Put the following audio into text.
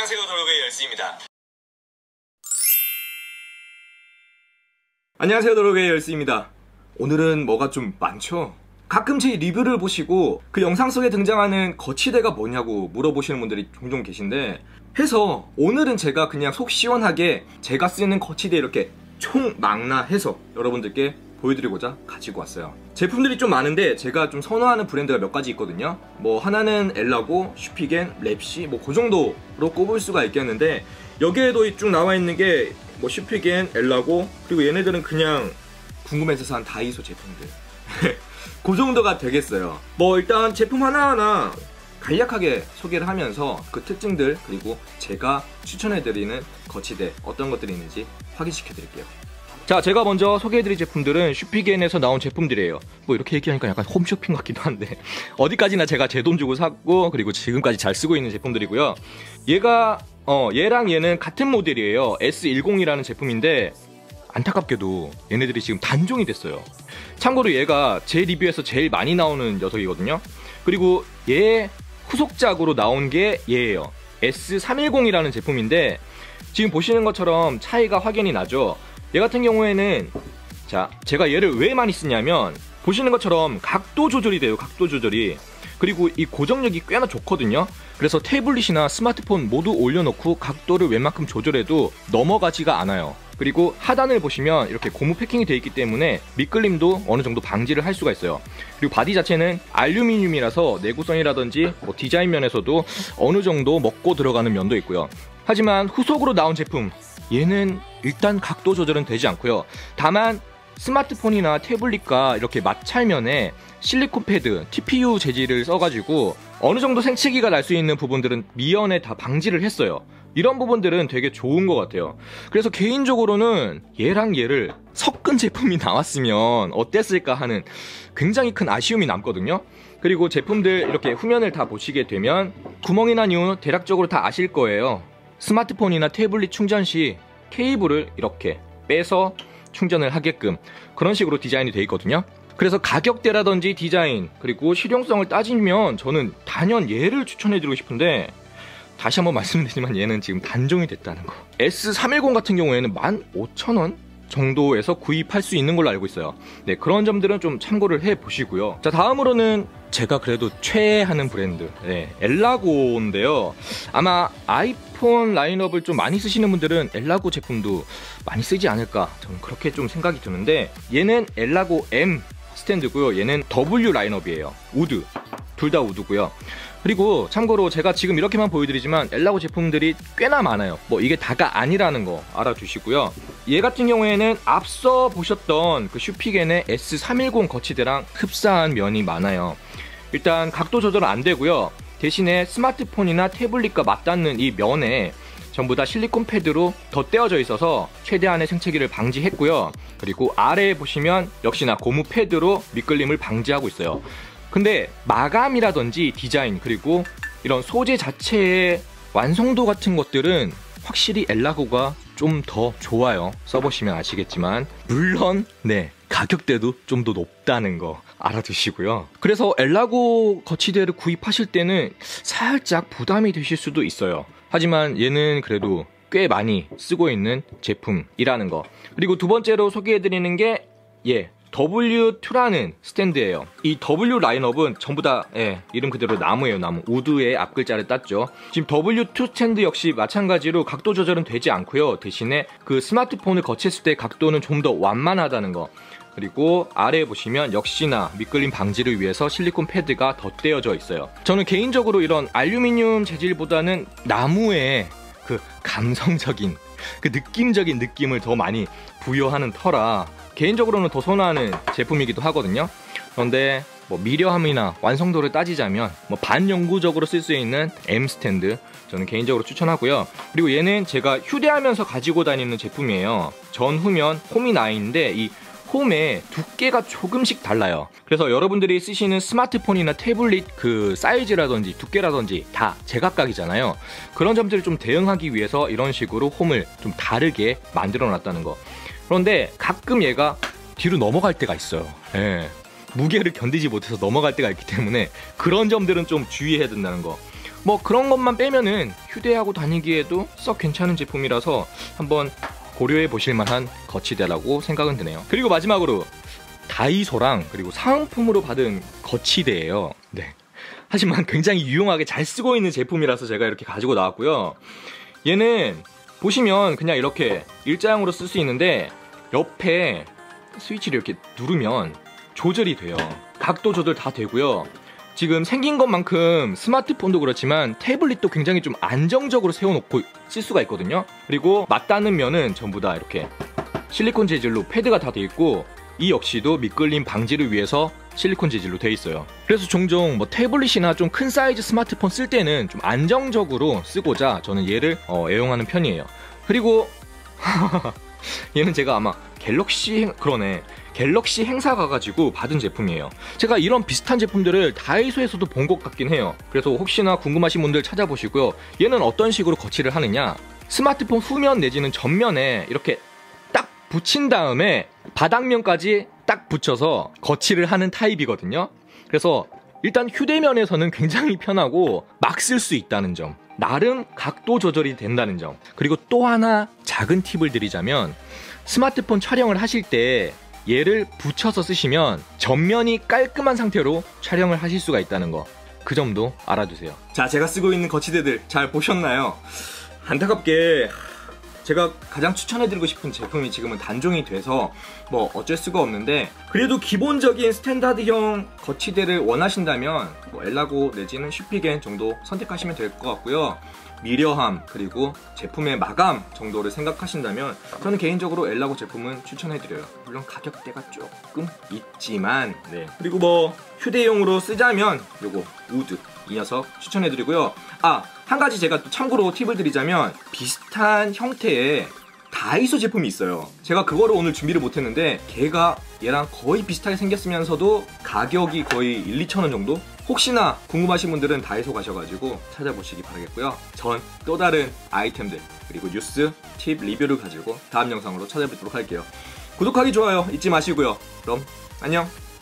안녕하세요, 도로게이 열스입니다. 안녕하세요, 도로게이 열스입니다. 오늘은 뭐가 좀 많죠? 가끔 제 리뷰를 보시고 그 영상 속에 등장하는 거치대가 뭐냐고 물어보시는 분들이 종종 계신데, 해서 오늘은 제가 그냥 속 시원하게 제가 쓰는 거치대 이렇게 총망라해서 여러분들께 보여드리고자 가지고 왔어요. 제품들이 좀 많은데 제가 좀 선호하는 브랜드가 몇 가지 있거든요. 뭐 하나는 엘라고, 슈피겐, 랩시 뭐 그 정도로 꼽을 수가 있겠는데, 여기에도 쭉 나와 있는 게 뭐 슈피겐, 엘라고, 그리고 얘네들은 그냥 궁금해서 산 다이소 제품들 그 정도가 되겠어요. 뭐 일단 제품 하나하나 간략하게 소개를 하면서 그 특징들, 그리고 제가 추천해드리는 거치대 어떤 것들이 있는지 확인시켜 드릴게요. 자, 제가 먼저 소개해드릴 제품들은 슈피겐에서 나온 제품들이에요. 뭐 이렇게 얘기하니까 약간 홈쇼핑 같기도 한데 어디까지나 제가 제 돈 주고 샀고, 그리고 지금까지 잘 쓰고 있는 제품들이고요. 얘랑 얘는 같은 모델이에요. S10이라는 제품인데 안타깝게도 얘네들이 지금 단종이 됐어요. 참고로 얘가 제 리뷰에서 제일 많이 나오는 녀석이거든요. 그리고 얘 후속작으로 나온 게 얘예요. S310이라는 제품인데 지금 보시는 것처럼 차이가 확연히 나죠. 얘 같은 경우에는, 자, 제가 얘를 왜 많이 쓰냐면 보시는 것처럼 각도 조절이 돼요. 각도 조절이. 그리고 이 고정력이 꽤나 좋거든요. 그래서 태블릿이나 스마트폰 모두 올려놓고 각도를 웬만큼 조절해도 넘어가지가 않아요. 그리고 하단을 보시면 이렇게 고무 패킹이 되어 있기 때문에 미끌림도 어느 정도 방지를 할 수가 있어요. 그리고 바디 자체는 알루미늄이라서 내구성이라든지 뭐 디자인 면에서도 어느 정도 먹고 들어가는 면도 있고요. 하지만 후속으로 나온 제품, 얘는 일단 각도 조절은 되지 않고요. 다만 스마트폰이나 태블릿과 이렇게 마찰면에 실리콘 패드, TPU 재질을 써가지고 어느 정도 생채기가 날 수 있는 부분들은 미연에 다 방지를 했어요. 이런 부분들은 되게 좋은 것 같아요. 그래서 개인적으로는 얘랑 얘를 섞은 제품이 나왔으면 어땠을까 하는 굉장히 큰 아쉬움이 남거든요. 그리고 제품들 이렇게 후면을 다 보시게 되면 구멍이 난 이유 대략적으로 다 아실 거예요. 스마트폰이나 태블릿 충전 시 케이블을 이렇게 빼서 충전을 하게끔 그런 식으로 디자인이 되어 있거든요. 그래서 가격대라든지 디자인, 그리고 실용성을 따지면 저는 단연 얘를 추천해드리고 싶은데, 다시 한번 말씀드리지만 얘는 지금 단종이 됐다는 거. S310 같은 경우에는 15,000원 정도에서 구입할 수 있는 걸로 알고 있어요. 네, 그런 점들은 좀 참고를 해보시고요. 자, 다음으로는 제가 그래도 최애하는 브랜드, 네, 엘라고인데요. 아마 아이폰 라인업을 좀 많이 쓰시는 분들은 엘라고 제품도 많이 쓰지 않을까, 저는 그렇게 좀 생각이 드는데, 얘는 엘라고 M 스탠드고요. 얘는 W 라인업이에요. 우드, 둘 다 우드고요. 그리고 참고로 제가 지금 이렇게만 보여드리지만 엘라고 제품들이 꽤나 많아요. 뭐 이게 다가 아니라는 거 알아두시고요. 얘 같은 경우에는 앞서 보셨던 그 슈피겐의 S310 거치대랑 흡사한 면이 많아요. 일단 각도 조절은 안 되고요. 대신에 스마트폰이나 태블릿과 맞닿는 이 면에 전부 다 실리콘 패드로 덧대어져 있어서 최대한의 생채기를 방지했고요. 그리고 아래에 보시면 역시나 고무 패드로 미끌림을 방지하고 있어요. 근데 마감이라든지 디자인, 그리고 이런 소재 자체의 완성도 같은 것들은 확실히 엘라고가 좀 더 좋아요. 써보시면 아시겠지만, 물론 네, 가격대도 좀 더 높다는 거 알아두시고요. 그래서 엘라고 거치대를 구입하실 때는 살짝 부담이 되실 수도 있어요. 하지만 얘는 그래도 꽤 많이 쓰고 있는 제품이라는 거. 그리고 두 번째로 소개해드리는 게 W2라는 스탠드예요. 이 W 라인업은 전부 다 이름 그대로 나무예요. 나무. 우드의 앞글자를 땄죠. 지금 W2 스탠드 역시 마찬가지로 각도 조절은 되지 않고요. 대신에 그 스마트폰을 거치했을 때 각도는 좀 더 완만하다는 거. 그리고 아래에 보시면 역시나 미끌림 방지를 위해서 실리콘 패드가 덧대어져 있어요. 저는 개인적으로 이런 알루미늄 재질보다는 나무의 그 감성적인, 그 느낌적인 느낌을 더 많이 부여하는 터라 개인적으로는 더 선호하는 제품이기도 하거든요. 그런데 뭐 미려함이나 완성도를 따지자면 뭐 반영구적으로 쓸 수 있는 M 스탠드, 저는 개인적으로 추천하고요. 그리고 얘는 제가 휴대하면서 가지고 다니는 제품이에요. 전후면 홈이 나 있는데 이 홈의 두께가 조금씩 달라요. 그래서 여러분들이 쓰시는 스마트폰이나 태블릿 그 사이즈라든지 두께라든지 다 제각각이잖아요. 그런 점들을 좀 대응하기 위해서 이런 식으로 홈을 좀 다르게 만들어 놨다는 거. 그런데 가끔 얘가 뒤로 넘어갈 때가 있어요. 무게를 견디지 못해서 넘어갈 때가 있기 때문에 그런 점들은 좀 주의해야 된다는 거. 뭐 그런 것만 빼면은 휴대하고 다니기에도 썩 괜찮은 제품이라서 한번 고려해 보실 만한 거치대라고 생각은 드네요. 그리고 마지막으로 다이소랑 그리고 사은품으로 받은 거치대예요. 네. 하지만 굉장히 유용하게 잘 쓰고 있는 제품이라서 제가 이렇게 가지고 나왔고요. 얘는 보시면 그냥 이렇게 일자형으로 쓸 수 있는데 옆에 스위치를 이렇게 누르면 조절이 돼요. 각도 조절 다 되고요. 지금 생긴 것만큼 스마트폰도 그렇지만 태블릿도 굉장히 좀 안정적으로 세워놓고 쓸 수가 있거든요. 그리고 맞닿는 면은 전부 다 이렇게 실리콘 재질로 패드가 다 돼 있고 이 역시도 미끌림 방지를 위해서 실리콘 재질로 돼 있어요. 그래서 종종 뭐 태블릿이나 좀 큰 사이즈 스마트폰 쓸 때는 좀 안정적으로 쓰고자 저는 얘를 애용하는 편이에요. 그리고 얘는 제가 아마 갤럭시 행사 가가지고 받은 제품이에요. 제가 이런 비슷한 제품들을 다이소에서도 본 것 같긴 해요. 그래서 혹시나 궁금하신 분들 찾아보시고요. 얘는 어떤 식으로 거치를 하느냐, 스마트폰 후면 내지는 전면에 이렇게 딱 붙인 다음에 바닥면까지 딱 붙여서 거치를 하는 타입이거든요. 그래서 일단 휴대면에서는 굉장히 편하고 막 쓸 수 있다는 점, 나름 각도 조절이 된다는 점, 그리고 또 하나 작은 팁을 드리자면 스마트폰 촬영을 하실 때 얘를 붙여서 쓰시면 전면이 깔끔한 상태로 촬영을 하실 수가 있다는 거, 그 점도 알아두세요. 자, 제가 쓰고 있는 거치대들 잘 보셨나요? 안타깝게 제가 가장 추천해드리고 싶은 제품이 지금은 단종이 돼서 뭐 어쩔 수가 없는데, 그래도 기본적인 스탠다드형 거치대를 원하신다면 뭐 엘라고 내지는 슈피겐 정도 선택하시면 될 것 같고요. 미려함 그리고 제품의 마감 정도를 생각하신다면 저는 개인적으로 엘라고 제품은 추천해드려요. 물론 가격대가 조금 있지만, 네. 그리고 뭐 휴대용으로 쓰자면 요거 우드 이 녀석 추천해드리고요. 한 가지 제가 또 참고로 팁을 드리자면 비슷한 형태의 다이소 제품이 있어요. 제가 그거를 오늘 준비를 못했는데 걔가 얘랑 거의 비슷하게 생겼으면서도 가격이 거의 1, 2천 원 정도? 혹시나 궁금하신 분들은 다이소 가셔가지고 찾아보시기 바라겠고요. 전 또 다른 아이템들 그리고 뉴스, 팁, 리뷰를 가지고 다음 영상으로 찾아뵙도록 할게요. 구독하기, 좋아요 잊지 마시고요. 그럼 안녕!